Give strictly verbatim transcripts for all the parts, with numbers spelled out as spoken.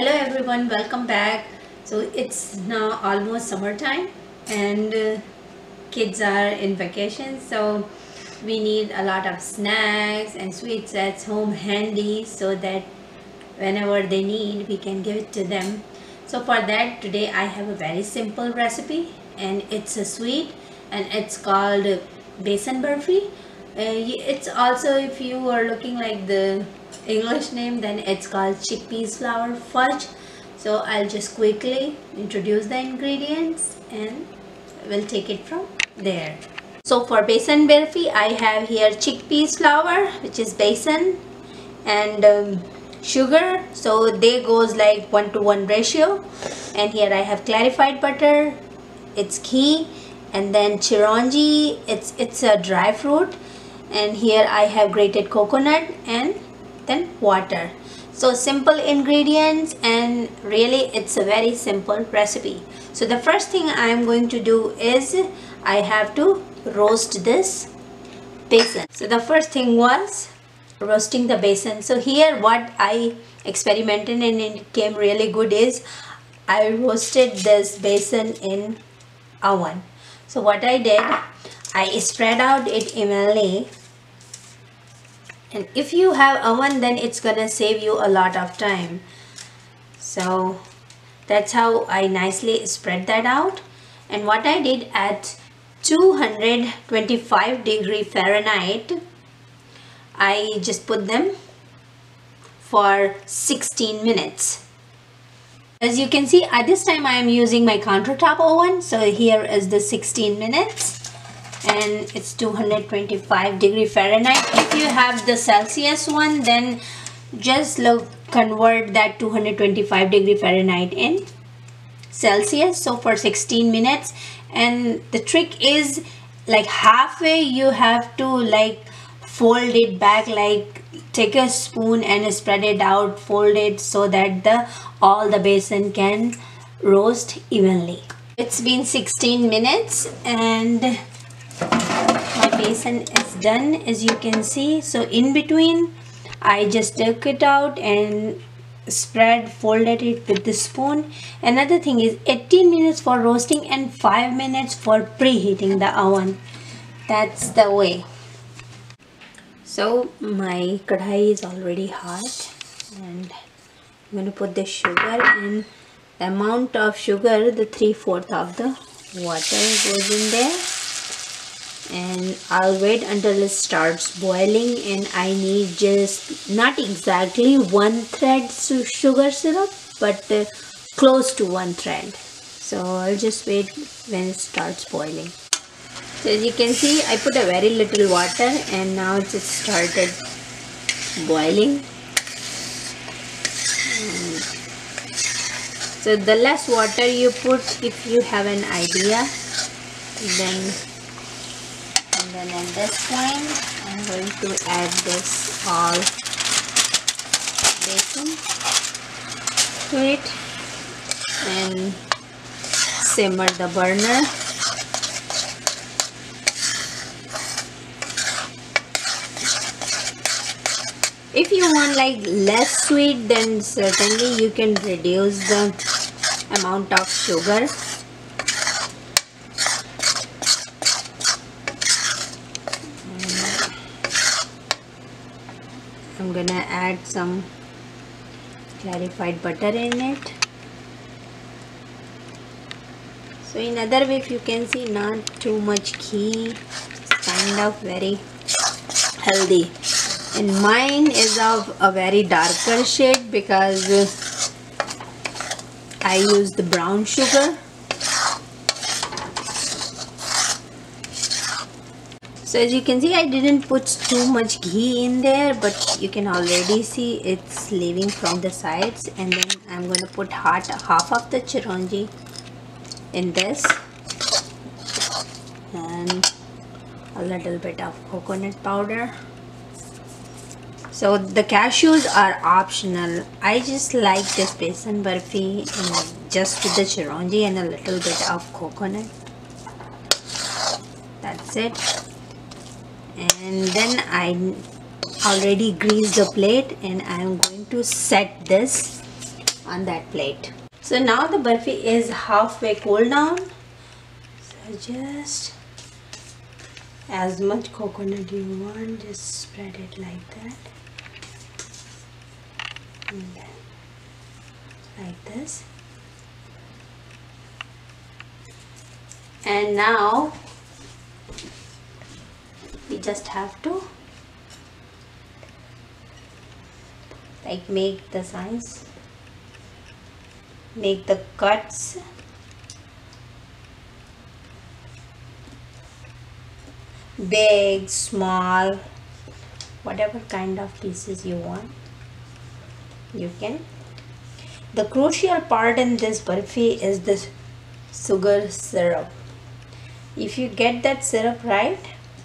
Hello everyone, welcome back. So it's now almost summertime and uh, kids are in vacation, so we need a lot of snacks and sweets at home handy so that whenever they need we can give it to them. So for that today I have a very simple recipe and it's a sweet and it's called besan barfi. Uh, it's also, if you are looking like the English name, then it's called chickpeas flour fudge. So I'll just quickly introduce the ingredients and we'll take it from there. So for besan barfi I have here chickpeas flour, which is besan, and um, sugar, so they goes like one to one ratio, and here I have clarified butter, it's ghee, and then chironji, it's it's a dry fruit, and here I have grated coconut, and then water. So simple ingredients, and really it's a very simple recipe. So the first thing I am going to do is I have to roast this besan. So the first thing was roasting the besan. So here what I experimented and it came really good is I roasted this besan in oven. So what I did, I spread out it evenly, and if you have oven then it's gonna save you a lot of time. So that's how I nicely spread that out. And what I did, at two hundred twenty-five degree Fahrenheit, I just put them for sixteen minutes. As you can see, at this time I am using my countertop oven. So here is the sixteen minutes and it's two hundred twenty-five degree Fahrenheit. If you have the Celsius one, then just look convert that two hundred twenty-five degree Fahrenheit in Celsius. So for sixteen minutes, and the trick is like halfway you have to like fold it back, like take a spoon and spread it out, fold it so that the all the besan can roast evenly. It's been sixteen minutes and my besan is done, as you can see. So in between I just took it out and spread folded it with the spoon. Another thing is eighteen minutes for roasting and five minutes for preheating the oven. That's the way. So my kadhai is already hot and I'm going to put the sugar in. The amount of sugar, the three-fourths of the water goes in there, and I'll wait until it starts boiling, and I need just not exactly one thread sugar syrup, but uh, close to one thread. So I'll just wait when it starts boiling. So as you can see, I put a very little water and now it just started boiling. And so the less water you put, if you have an idea, then and then at this point I'm going to add this all besan to it and simmer the burner. If you want like less sweet, then certainly you can reduce the amount of sugar. I'm gonna add some clarified butter in it. So in other way, if you can see, not too much ghee, it's kind of very healthy. And mine is of a very darker shade because I use the brown sugar. So as you can see, I didn't put too much ghee in there, but you can already see it's leaving from the sides. And then I'm going to put hot half of the chironji in this and a little bit of coconut powder. So the cashews are optional. I just like this besan barfi just with the chironji and a little bit of coconut. That's it. And then I already greased the plate and I am going to set this on that plate. So now the barfi is halfway cooled down. So just as much coconut you want, just spread it like that. And then like this. And now we just have to like make the signs, make the cuts. Big, small, whatever kind of pieces you want, you can. The crucial part in this barfi is this sugar syrup. If you get that syrup right,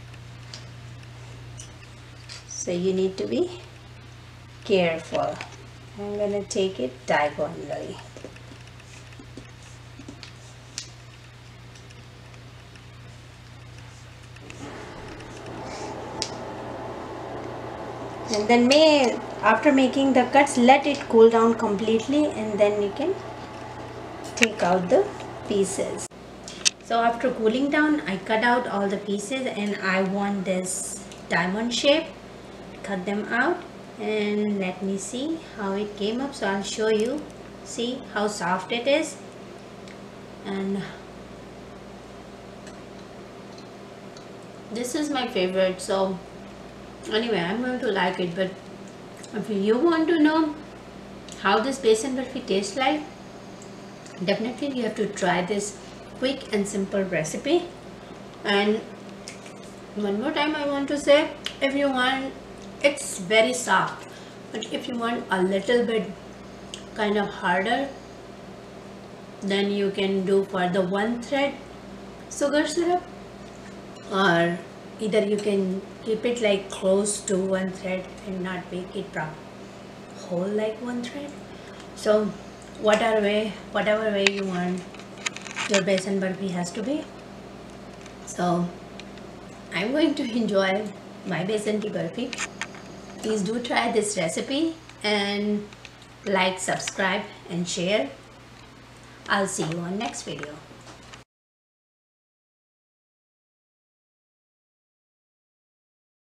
so you need to be careful. I'm gonna take it diagonally. And then may after making the cuts, let it cool down completely, and then you can take out the pieces. So after cooling down, I cut out all the pieces, and I want this diamond shape. Cut them out, and let me see how it came up. So I'll show you. See how soft it is, and this is my favorite. So anyway, I'm going to like it. But if you want to know how this besan barfi tastes like, definitely you have to try this quick and simple recipe. And one more time I want to say, if you want, it's very soft, but if you want a little bit kind of harder, then you can do for the one thread sugar syrup, or either you can keep it like close to one thread and not make it proper whole like one thread. So whatever way whatever way you want your besan barfi has to be. So I'm going to enjoy my besan ki barfi. Please do try this recipe, and like, subscribe and share. I'll see you on next video.